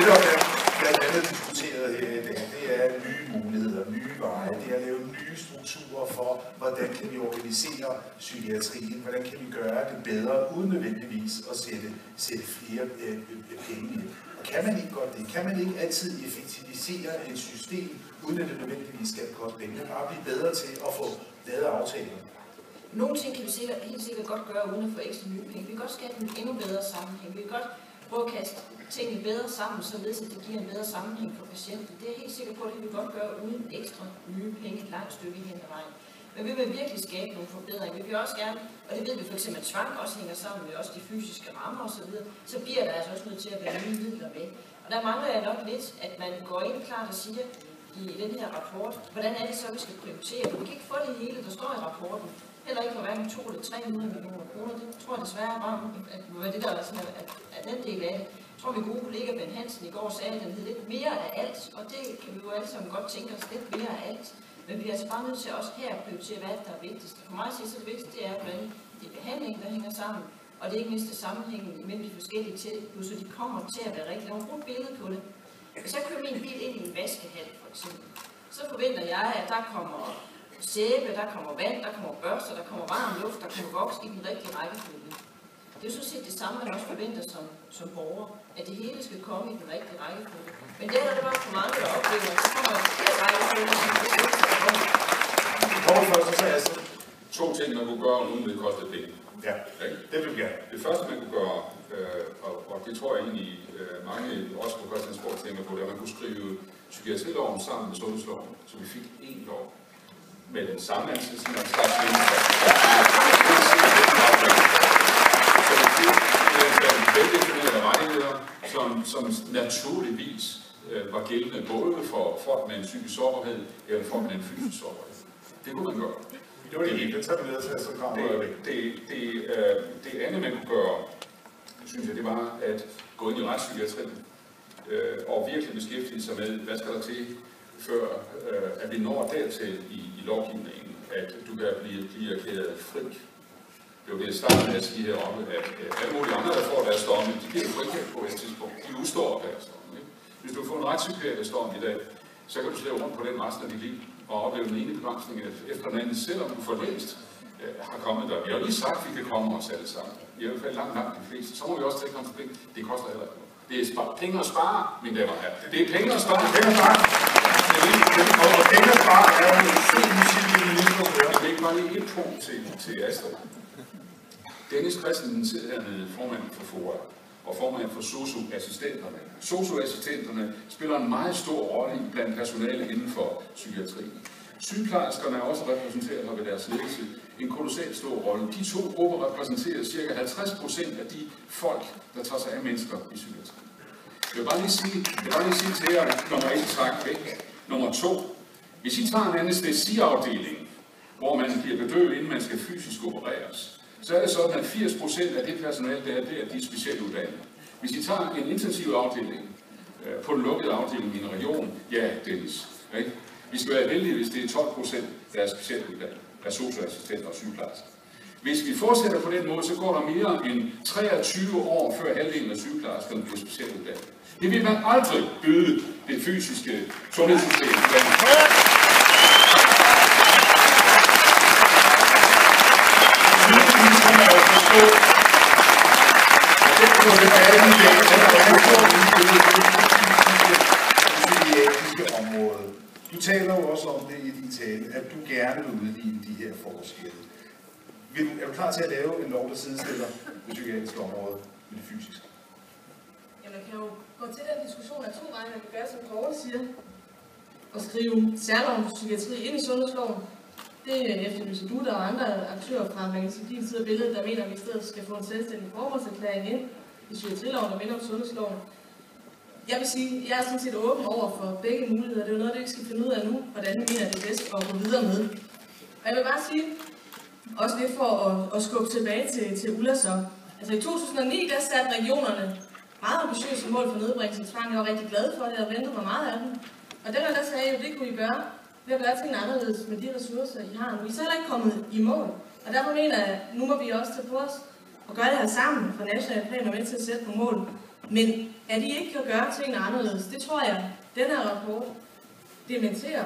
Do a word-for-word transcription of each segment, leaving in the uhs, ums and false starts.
Det, der er blandt andet diskuteret her i dag, det er nye muligheder, nye veje. Det er at lave nye strukturer for, hvordan kan vi organisere psykiatrien, hvordan kan vi gøre det bedre, uden nødvendigvis at sætte, sætte flere øh, penge i. Og kan man ikke godt det? Kan man ikke altid effektivisere et system, uden at det nødvendigvis skal koste penge? Det bare blive bedre til at få lavet aftaler. Nogle ting kan vi sikkert, helt sikkert godt gøre uden at få ekstra nye penge. Vi kan godt skabe en endnu bedre sammenhæng. Vi kan godt prøve at kaste tingene bedre sammen, således at det giver en bedre sammenhæng for patienten. Det er jeg helt sikker på, at det kan vi godt gøre uden ekstra nye penge et langt stykke hen ad vejen. Men vi vil virkelig skabe nogle forbedringer. Vi vil også gerne, og det ved vi for eksempel, at tvang også hænger sammen med også de fysiske rammer osv., så bliver der altså også nødt til at være nye midler med. Og der mangler jeg nok lidt, at man går ind klart og siger i den her rapport, hvordan er det så, vi skal prioritere. Vi kan ikke få det hele, der står i rapporten. Heller ikke for hverken to eller tre hundrede millioner kroner. Det tror jeg desværre var, at det det der er sådan, at, at den del af det. Jeg tror, min gode kollega Ben Hansen i går sagde, at den hed lidt mere af alt, og det kan vi jo alle sammen godt tænke os, lidt mere af alt. Men vi er altså bare nødt til også her at prioritere, hvad der er vigtigst. For mig siger så det vigtigste, det er, hvordan det er behandling, der hænger sammen, og det er ikke mindst sammenhængen imellem de forskellige tilbud, så de kommer til at være rigtigt. Lad mig bruge et billede på det. Hvis jeg kører min bil ind i en vaskehal, for eksempel, så forventer jeg, at der kommer sæbe, der kommer vand, der kommer børster, der kommer varm luft, der kommer voks i den rigtige rækkefølge. Det er jo sådan set det samme, man også forventer som, som borger, at det hele skal komme i den rigtige rækkefølge. Men det er der, der var for mange, der oplever, at så kommer der flere rækkefølge, som det er Hvor først så er så to ting, man kunne gøre, uden det kostede penge. Ja, det vil vi gerne. Det første, man kunne gøre, øh, og, og det tror jeg egentlig øh, mange også på Christiansborg tænker på, det er, at man kunne skrive psykiatriloven sammen med sundhedsloven, så vi fik én lov med den samme ansættelse, man skal have mennesker. Så det er en veldefinerede rettigheder, som, som naturligvis øh, var gældende både for folk med en psykisk sårbarhed eller folk med en fysisk sårbarhed. Det kunne man gøre. Det var det hele, det tager vi ned til, så kommer det, det, det, øh, det andet, man kunne gøre, synes jeg, det var at gå ind i retspsykiatrien øh, og virkelig beskæftige sig med, hvad skal der til, før øh, at vi når dertil i, i lovgivningen, at du kan blive, blive erklæret fri. Det var det, jeg startede med at sige heroppe, at øh, alle mulige andre, der får deres domme, de bliver frikendt på et tidspunkt. De udstår deres domme. Hvis du får en retspsykiatrisk dom i dag, så kan du slæve rundt på den resten af dit liv og opleve den ene begrænsning efter den anden, selvom du for længst øh, har kommet der. Vi har lige sagt, at vi kan komme os alle sammen. I hvert fald langt, langt de fleste. Så må vi også tage konsekvens. Det koster heller ikke. Det er spar- penge at spare, mine damer og herrer. Det er penge at spare. Penge at spare. Og penge at spare er jo en syg musik i minister. Jeg vil ikke bare lige et punkt til, til Astrid. Dennis Christensen sidder hernede, formanden for FOA og formanden for sosu-assistenterne. Sosu-assistenterne spiller en meget stor rolle blandt personale inden for psykiatrien. Sygeplejerskerne er også repræsenteret her ved deres ledelse. En kolossalt stor rolle. De to grupper repræsenterer ca. halvtreds procent af de folk, der tager sig af mennesker i psykiatrien. Jeg vil bare lige sige, jeg vil bare lige sige til jer, nummer et, træk væk. Nummer to, hvis I tager en anæstesiafdeling, hvor man bliver bedøvet, inden man skal fysisk opereres, så er det sådan, at firs procent af det personale, der er der, de er specielt uddannet. Hvis I tager en intensiv afdeling øh, på den lukkede afdeling i en region, ja, Dennis, ikke? Vi skal være heldige, hvis det er tolv procent, der er specielt uddannet, af sosu-assistenter og sygeplejersker. Hvis vi fortsætter på den måde, så går der mere end treogtyve år, før halvdelen af sygeplejerskerne bliver specielt uddannet. Det vil man aldrig byde det fysiske sundhedssystem. område. Du taler jo også om det i din tale, at du gerne vil udligne de her forskelle. Er du klar til at lave en lov, der sidestiller det psykiatriske område med det fysiske? Ja, man kan jo gå til den diskussion af to veje, man kan gøre, som Kåre siger, og skrive særloven for psykiatri ind i sundhedsloven. Det efterlyser du, der og andre aktører fra, man kan sige, din side af billedet, der mener, at vi i stedet skal få en selvstændig formålserklæring ind i psykiatriloven, der minder om sundhedsloven. Jeg vil sige, at jeg er sådan set åben over for begge muligheder. Det er jo noget, det vi skal finde ud af nu, hvordan vi mener, det er bedst at gå videre med. Og jeg vil bare sige, også lidt for at, at skubbe tilbage til, til Ulla så. Altså i to tusind og ni, der satte regionerne meget ambitiøse mål for nedbringelse af tvang. Jeg var rigtig glad for det, og ventede mig meget af dem. Og dem, der sagde, at det kunne I gøre ved at gøre tingene anderledes med de ressourcer, I har nu. I er så heller ikke kommet i mål. Og derfor mener jeg, at nu må vi også tage på os og gøre det her sammen fra nationale plan og med til at sætte på mål. Men at I ikke kan gøre tingene anderledes, det tror jeg, den her rapport dementerer.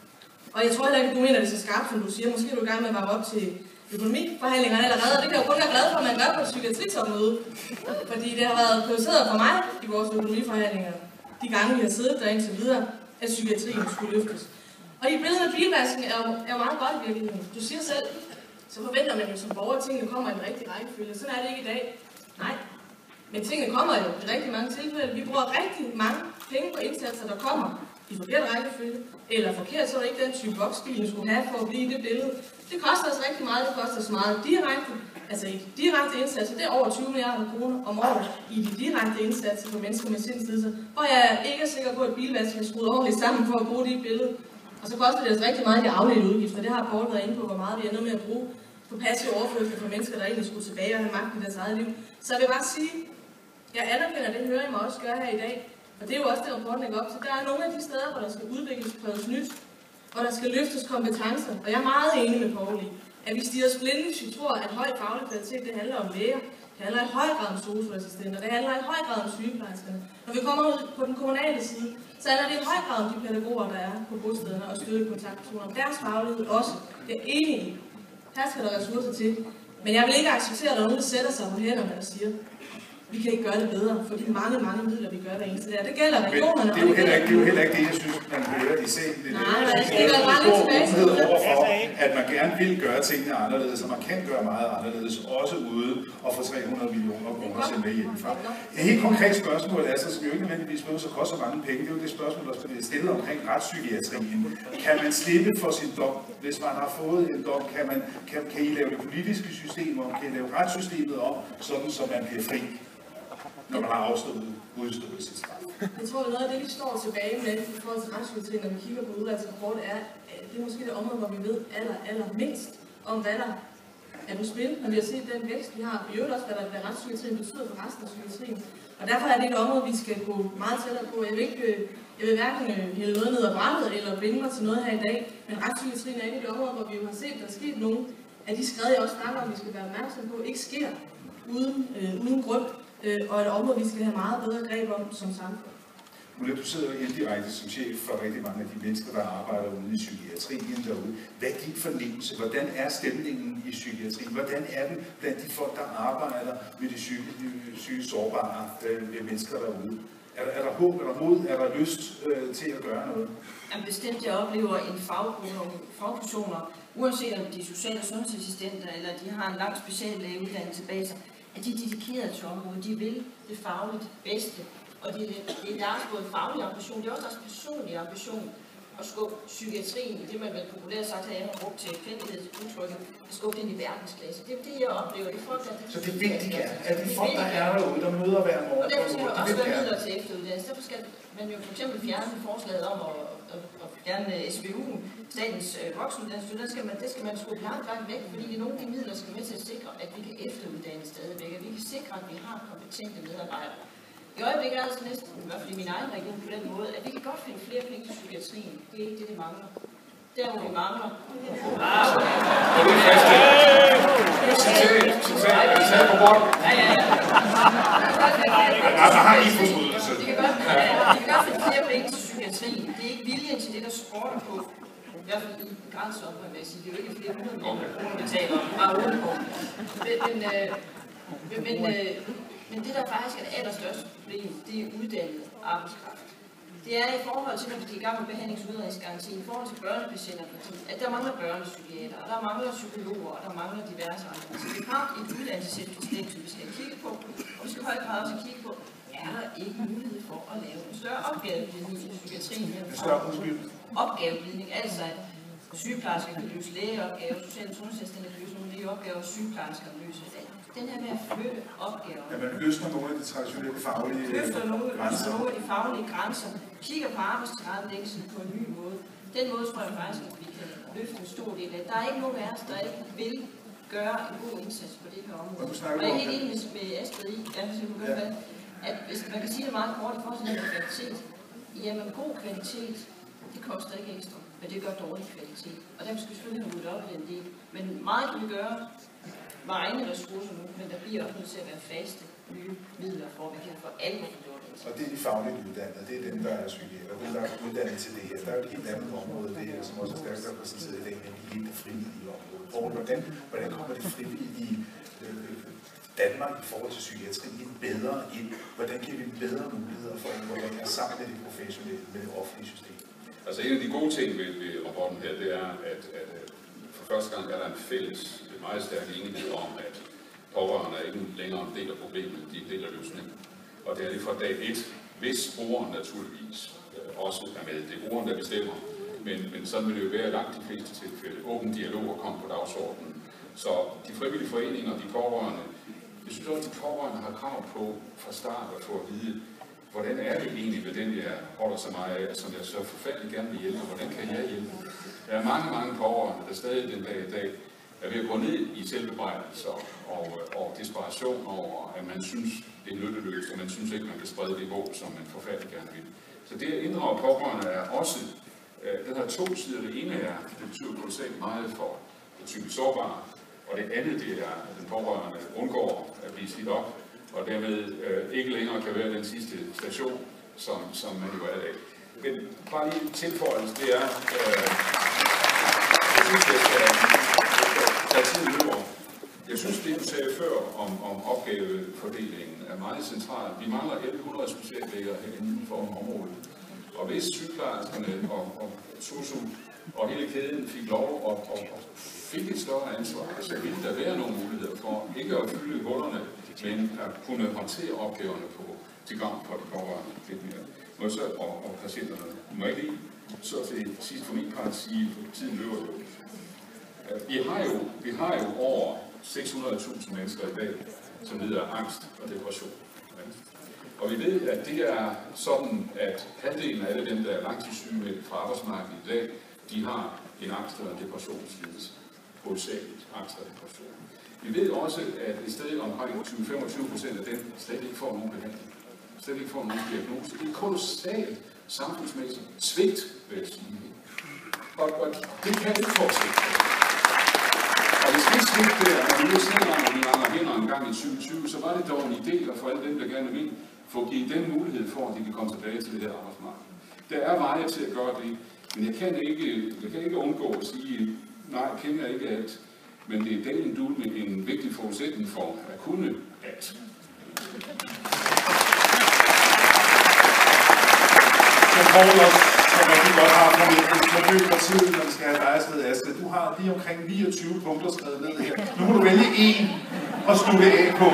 Og jeg tror heller ikke, at du mener det så skarpt, som du siger. Måske er du i gang med at varme op til økonomiforhandlingerne allerede. Det kan jeg jo kun være glad for, at man gør på et psykiatritopmøde. Fordi det har været prioriteret for mig i vores økonomiforhandlinger, de gange vi har siddet der indtil videre, at psykiatrien skulle løftes. Og i billedet af bilvasken er jo, er jo meget godt i virkeligheden. Du siger selv, så forventer man jo som borger, at tingene kommer i den rigtige rækkefølge. Sådan er det ikke i dag. Nej. Men tingene kommer jo i rigtig mange tilfælde. Vi bruger rigtig mange penge på indsatser, der kommer i forkert rækkefølge. Eller forkert, så er det ikke den type voksbil, du skulle have for at blive i det billede. Det koster os rigtig meget. Det koster os meget direkte. Altså i de direkte indsatser, det er over tyve milliarder kroner om året i de direkte indsatser for mennesker med sindslidelser. Hvor jeg ikke er sikker på, at bilvasken er skruet ordentligt sammen for at bruge det i billedet. Og så koster det os rigtig meget i afledte udgifter. Det har Poul været inde på, hvor meget vi ender med at bruge på passiv overførsel for mennesker, der egentlig skulle tilbage og have magten i deres eget liv. Så jeg vil bare sige, jeg anerkender det, hører I mig også gøre her i dag. Og det er jo også det, rapporten lægger op til. Der er nogle af de steder, hvor der skal udvikles prøves nyt, hvor der skal løftes kompetencer. Og jeg er meget enig med Poul i, at vi stiger os blinde, hvis vi tror, at høj faglig kvalitet, det handler om læger. Det handler i høj grad om sosu-assistenter. Det handler i høj grad om sygeplejerskerne. Når vi kommer ud på den kommunale side, så handler det i høj grad om de pædagoger, der er på bostederne og støttekontaktpersoner. Deres faglighed også. Jeg er enig i. Her skal der ressourcer til. Men jeg vil ikke acceptere, at der er nogen, der sætter sig på hænderne og siger, vi kan ikke gøre det bedre, for de mange, mange midler, vi gør hver eneste der. Det gælder regionerne. Det er jo heller ikke det, er jo heller ikke det jeg synes, man hører i salen. Det Nej, det er bare lidt tilbage til det. Overfor, at man gerne vil gøre tingene anderledes, og man kan gøre meget anderledes, også ude og få tre hundrede millioner kroner til med hjemmefra. Et helt konkret spørgsmål er, så skal vi jo ikke nødvendigvis møde, så koster mange penge. Det er jo det spørgsmål, der bliver stillet omkring retspsykiatrien. Kan man slippe for sin dom, hvis man har fået en dom? Kan, man, kan, kan I lave det politiske system om? Kan I lave retssystemet om, sådan så man bliver fri, når man har afstået udstået sit straf? Jeg tror, at noget af det, vi står tilbage med i forhold til retspsykiatrien, når vi kigger på udvalgsrapport, er, at det er måske det område, hvor vi ved aller, aller mindst om, hvad der er på spil, når vi har set den vækst, vi har. I øvrigt også, hvad der hvad retspsykiatrien betyder for resten af psykiatrien. Og derfor er det et område, vi skal gå meget tættere på. Jeg vil, ikke, jeg vil hverken hælde noget ned ad brættet eller binde mig til noget her i dag, men retspsykiatrien er et af de områder, hvor vi jo har set, at der er sket nogle af de skred, jeg også snakker om, vi skal være opmærksom på, ikke sker uden, øh, uden grund. Og et område, vi skal have meget bedre greb om som samfund. Ulla, du sidder jo indirekte som chef for rigtig mange af de mennesker, der arbejder ude i psykiatrien derude. Hvad er din fornemmelse? Hvordan er stemningen i psykiatrien? Hvordan er den blandt de folk, der arbejder med de syge, de syge sårbare øh, mennesker derude? Er der, er der håb, er der mod, er der lyst øh, til at gøre noget? Jeg bestemt, jeg oplever en faggruppe og fagpersoner, uanset om de er sociale sundhedsassistenter, eller de har en lang speciallægeuddannelse bag sig, at de er dedikerede til området, de vil det fagligt bedste, og det, det er deres både faglige ambition, det er også deres personlige ambition at skubbe psykiatrien, det man vel populært sagt har brugt til kendelighedsudtrykket, at skubbe den i verdensklasse. Det er det, jeg oplever. Det er folk, der er så det er vigtigt, at de folk, der er derude, der møder hver morgen. Og derfor skal der også være midler til efteruddannelse. Derfor skal man jo for eksempel fjerne forslaget om at, at, at fjerne S V U'en, statens øh, voksenuddannelse, det skal, man, det skal man skrue langt langt væk, fordi det er nogle af de midler, der skal med til at sikre, at vi kan efteruddanne stadigvæk, at vi kan sikre, at vi har kompetente medarbejdere. I øjeblikket er det altså næsten, i hvert fald i min egen region på den måde, at vi kan godt finde flere penge til psykiatrien. Det er ikke det, det mangler. Der, hvor vi mangler. Ja, ja, ja. Altså, har I forbrydelse? Vi kan godt finde flere penge til psykiatrien. Det er ikke viljen til det, der skorter på. I hvert fald i begrænset område, vil jeg sige. Det er jo ikke flere hundrede millioner kroner, vi taler bare uden på. Men, men, men, men det, der faktisk er det allerstørste problem, det er uddannet arbejdskraft. Det er i forhold til, når vi skal i gang med behandlingsudredningsgarantien, i forhold til børnepatienter, at der mangler børnepsykiater, og der mangler psykologer, og der mangler diverse andre. Så vi har et uddannelsessystem, som vi skal kigge på, og vi skal højt grad også kigge på, er der ikke mulighed for at lave en større opgaveglidning i psykiatrien her? Opgaveglidning, altså at sygeplejersker kan løse lægeopgaver, sociale sundhedsassistenter kan løse nogle lægeopgaver, sygeplejersker kan løse det. Den her med at flytte opgaver. Ja, man løsner nogle af de traditionelle faglige løfter nogle, grænser. nogle af de faglige grænser, kigger på arbejdstilrettelæggelsen på en ny måde. Den måde tror jeg faktisk, at vi kan løfte en stor del af. Der er ikke nogen af os, der ikke vil gøre en god indsats på det her område. Og jeg er helt enig med Astrid i, at hvis man kan sige det meget kort i forhold til den kvalitet, jamen god kvalitet, det koster ikke ekstra, men det gør dårlig kvalitet. Og derfor skal vi selvfølgelig have ryddet op i den del. Men meget kan vi gøre med egne ressourcer nu, men der bliver også nødt til at være faste nye midler for, at vi kan få alvor gjort det. Og det er de fagligt uddannede, det er dem, der er psykiater, dem, der er uddannet til det her. Der er jo et helt andet område, det her, som også er stærkt repræsenteret i dag, nemlig hele det frivillige område. Hvordan, hvordan kommer det frivillige øh, Danmark i forhold til psykiatrien bedre ind? Hvordan giver vi bedre muligheder for at involvere sammen med det professionelle, med det offentlige system? Altså en af de gode ting ved, ved rapporten her, det er, at, at for første gang er der en fælles, meget stærk enighed om, at pårørende er ikke længere en del af problemet, de er en del af løsningen. Og det er det fra dag et, hvis brugeren naturligvis øh, også er med. Det er brugeren, der bestemmer, men, men sådan vil det jo være langt de fleste tilfælde. Åben dialog og komme på dagsordenen. Så de frivillige foreninger, de pårørende, jeg synes også, at de pårørende har krav på fra start at få at vide, hvordan er det egentlig ved den, jeg holder så meget af, som jeg så forfærdeligt gerne vil hjælpe, hvordan kan jeg hjælpe? Der er mange, mange pårørende, der stadig den dag i dag er ved at gå ned i selvbebrejdelser og, og desperation over, at man synes, det er nytteløst, og man synes ikke, man kan sprede det håb, som man forfærdeligt gerne vil. Så det at inddrage pårørende er også, øh, den har to sider. Det ene er, det betyder kolossalt meget for det psykisk sårbare, og det andet, det er, at den pårørende undgår at blive slidt op, og dermed øh, ikke længere kan være den sidste station, som, som man jo er i dag. Men bare lige tilføjelse, det er, øh, jeg synes, jeg skal tage tiden løber. Jeg synes, det du sagde før om, om opgavefordelingen er meget centralt. Vi mangler elleve hundrede speciallæger inden for området. Og hvis sygeplejerskerne og, og sosu og hele kæden fik lov og, og, og fik et større ansvar, så ville der være nogle muligheder for ikke at fylde hullerne, men at kunne håndtere opgaverne på, til gavn for de pårørende lidt mere. Og, så, og, og patienterne. Må jeg lige så til sidst for min part sige, at tiden løber jo. Vi har jo, vi har jo over seks hundrede tusind mennesker i dag, som lider af angst og depression. Og vi ved, at det er sådan, at halvdelen af alle dem, der er langtidssyge fra arbejdsmarkedet i dag, de har en angst- eller en depressionslidelse. Hovedsageligt angst og depression. Vi ved også, at et sted omkring tyve til femogtyve procent af dem slet ikke får nogen behandling. Slet ikke får nogen diagnose. Det er kolossalt samfundsmæssigt svigt, vil jeg sige. Og, og det kan ikke fortsætte. Og hvis det svigt der, og vi nu snakker om, at vi mangler hænder en gang i tyve tyve, så var det dog en idé, at for alle dem, der gerne vil, få give den mulighed for, at de kan komme tilbage til det her arbejdsmarked. Der er veje til at gøre det, men jeg kan ikke, jeg kan ikke undgå at sige, nej, jeg kender ikke alt, men det er delen du med en vigtig forudsætning for at kunne alt. Så Poul også, som rigtig godt har på løbet af tiden, når vi skal have dig afsted, Astrid. Du har lige omkring niogtyve punkter skrevet ned her. Nu må du vælge én og slutte af på.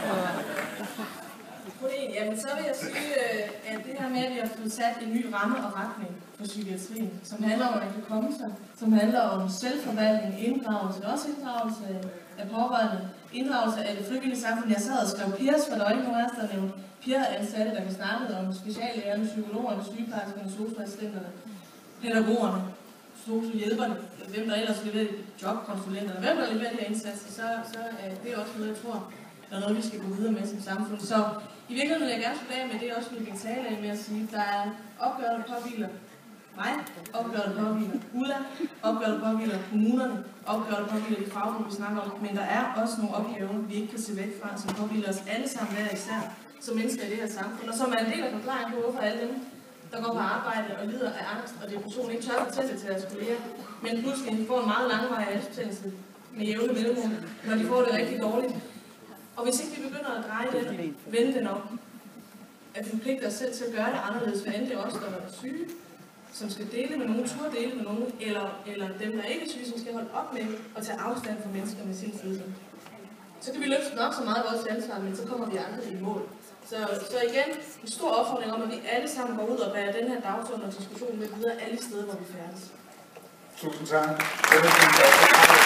Jamen, så vil jeg sige, at det her med, at vi har fået sat en ny ramme og retning for psykiatrien, som handler om, at man kan komme sig, som handler om selvforvaltning, inddragelse, også inddragelse af pårørende, inddragelse af det frivillige samfund. Jeg sad og skrev peers, for der var ikke nogen af os, der nævnte peer-ansatte, der kan snakke om speciallægerne, psykologerne, sygeplejerskerne, sosu-assistenterne, pædagogerne, sosu-hjælperne, hvem der ellers leverer jobkonsulenterne, hvem der leverer de her indsatser, så, så er det også noget, jeg tror, der er noget, vi skal gå videre med som samfund. Så i virkeligheden vil jeg gerne slutte af med det, også vi kan tale af med at sige, der er opgør, der påhviler mig, opgør, der påhviler Ulla, opgør, der påhviler kommunerne, opgør, der påhviler de faggrupper, vi snakker om, men der er også nogle opgaver, vi ikke kan se væk fra, som påhviler os alle sammen hver især, som mennesker i det her samfund, og som er en del af forklaringen på, hvorfor alle dem, der går på arbejde og lider af angst og depression, ikke tør fortælle det til deres kolleger, men pludselig får en meget langvarig ansættelse med jævne mellemrum, når de får det rigtig dårligt. Og hvis ikke vi begynder at dreje den, vende den op, at vi forpligter os selv til at gøre det anderledes, hvad end det er os, der er syge, som skal dele med nogen, turde dele med nogen, eller, eller dem, der ikke er syge, som skal holde op med at tage afstand fra mennesker med sin følelse. Så kan vi løfte nok så meget vores ansvar, men så kommer vi aldrig i mål. Så, så igen, en stor opfordring om, at vi alle sammen går ud og bærer den her dagsorden og diskussion med videre alle steder, hvor vi færdes. Tusind tak.